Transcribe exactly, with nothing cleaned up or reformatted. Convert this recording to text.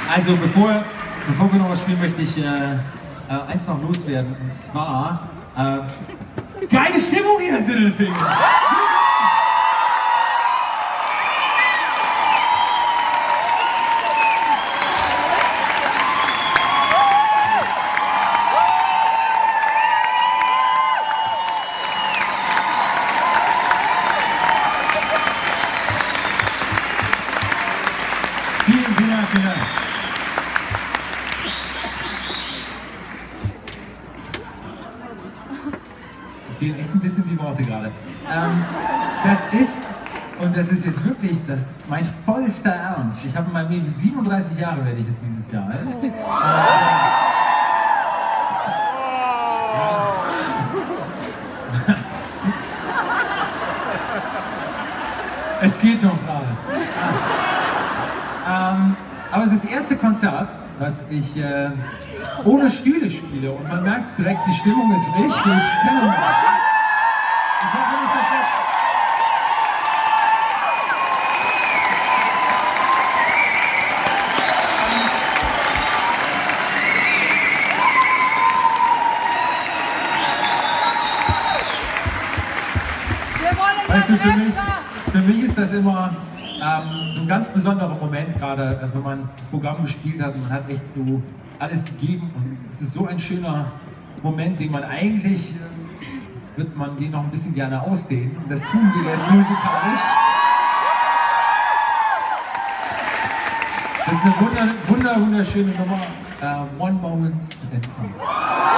Also bevor, bevor wir noch was spielen, möchte ich äh, äh, eins noch loswerden. Und zwar äh, geile Stimmung hier in Sindelfingen. Vielen, vielen herzlichen Dank. Mir fehlen echt ein bisschen die Worte gerade. Ähm, das ist, und das ist jetzt wirklich das, mein vollster Ernst. Ich habe in meinem Leben siebenunddreißig Jahre, werde ich es dieses Jahr alt. Und, äh, es geht noch gerade. Ähm, aber es ist das erste Konzert, was ich äh, ohne Stühle spiele und man merkt direkt, die Stimmung ist richtig phänomenal. Ich hoffe nicht, dass das... Weißt du, für mich, für mich ist das immer ähm, so ein ganz besonderer Moment, gerade äh, wenn man das Programm gespielt hat und man hat echt so alles gegeben und es ist so ein schöner Moment, den man eigentlich, äh, wird man den noch ein bisschen gerne ausdehnen und das tun wir jetzt musikalisch. Das ist eine wunder, wunder, wunderschöne Nummer, uh, One Moment in Time.